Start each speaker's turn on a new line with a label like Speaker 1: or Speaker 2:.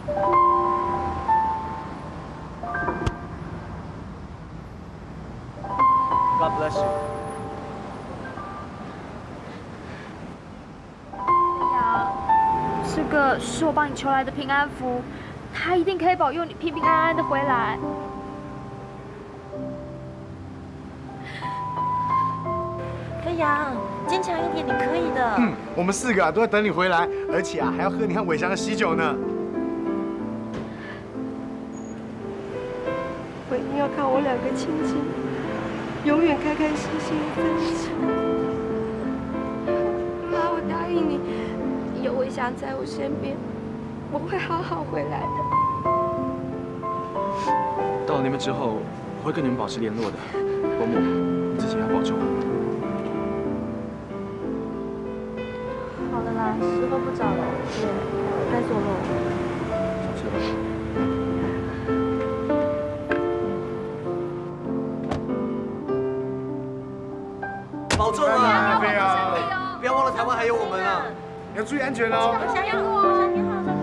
Speaker 1: God bless you。
Speaker 2: 飞扬，这个是我帮你求来的平安符，它一定可以保佑你平平安安的回来。
Speaker 3: 飞扬，坚强一点，你可以的。
Speaker 4: 我们4个都在等你回来，而且还要喝你和伟翔的喜酒呢。
Speaker 5: 我一定要看我2个亲亲，永远开开心心在一起。妈，我答应你，有伟翔在我身边，我会好好回来的。
Speaker 1: 到了那边之后，我会跟你们保持联络的。伯母，你自己要保重。
Speaker 3: 好了啦，时候不早了，姐，该走了。
Speaker 1: 上车吧。
Speaker 6: 保重啊！
Speaker 4: 飞扬，
Speaker 6: 不要忘了台湾还有我们啊！
Speaker 4: 要注意安全哦。
Speaker 3: 小心哦，小心好。